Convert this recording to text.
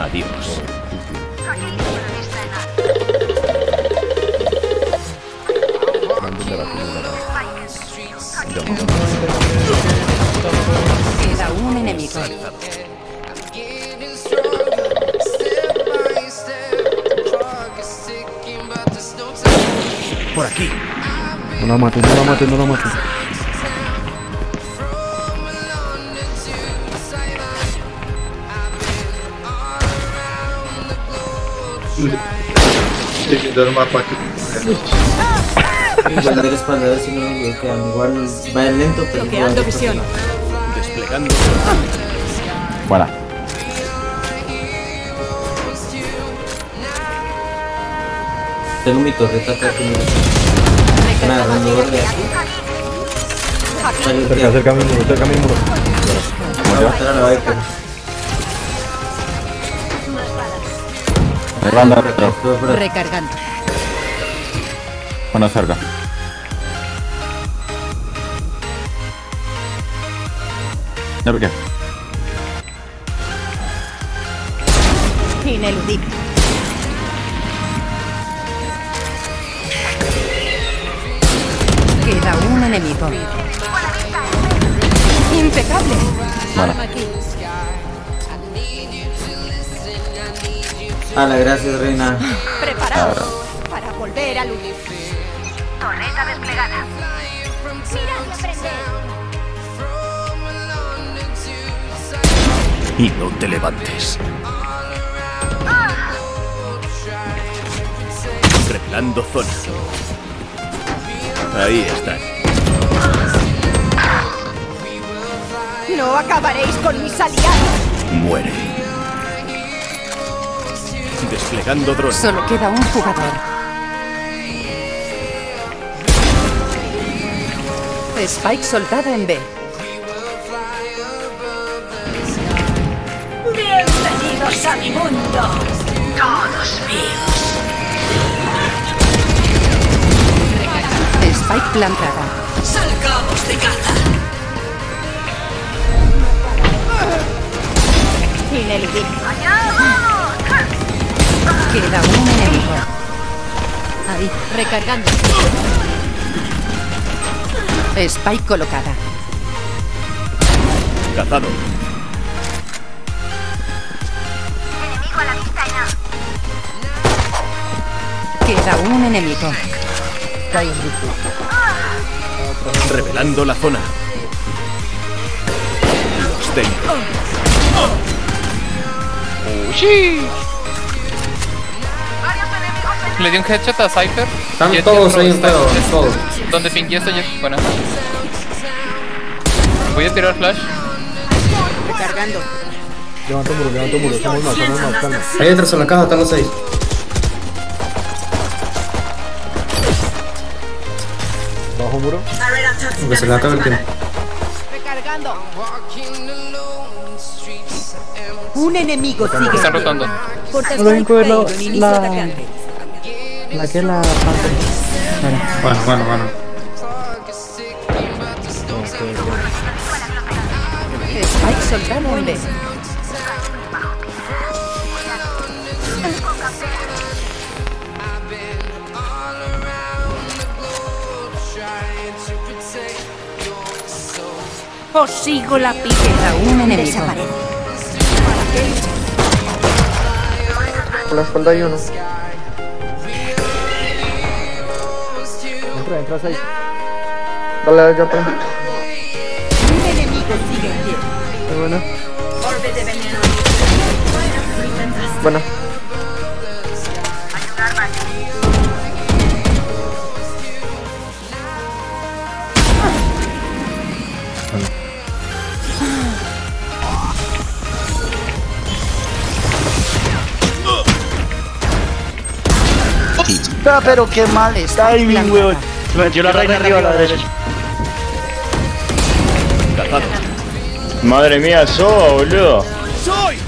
Adiós. Queda un enemigo. Por aquí. No la mates, no la mates, no la mates. Seguidor mapa aqui. Bandera espalda, si no nos bloquean. Igual va lento, pero Bloqueando visión. Desplegando. Buena. tengo mi torreta acá que me están agarrando verde. Cerca mi muro, cerca mi muro. Voy a matar a la Viper. Banda, Recargando. bueno, cerca. ¿Ya por qué? Ineludible. Queda un enemigo. Impecable. Bueno. Hala, gracias, reina. Preparados para volver a luchar. Torreta desplegada. Mirad y aprended. Y no te levantes. Revelando zona. Ahí están. No acabaréis con mis aliados. Muere. Desplegando dron. Solo queda un jugador. Spike soltada en B. Bienvenidos a mi mundo. Todos míos. Spike plantada. Salgamos de caza. Ineludible. Queda un enemigo. Ahí, recargando. Spike colocada. Cazado. Enemigo a la vista ya. Queda un enemigo. Revelando la zona. Los tengo. ¡Sí! Le di un headshot a Cypher. Están Jet todos Pro ahí en está- pedo, todos. ¿Dónde pingué esto? Bueno. Voy a tirar flash. Recargando. Levanto muro, somos más, calma. Ahí detrás en la caja están los 6. Bajo muro. Aunque se le acabe el tiempo. Recargando. Un enemigo sigue. Están rotando. Solo hay que ver la que es la parte. Bueno. Spike soltado en B. Os sigo la pista. Un enemigo. Por la espalda hay uno. Entra 6. Dale, ya pues. Un enemigo sigue en pie. Muy buena. Orbe de veneno. Buena. Pero qué mal timing, weón. Se metió la reina arriba a la derecha. Cazado. Madre mía, soba, boludo. ¡Soy!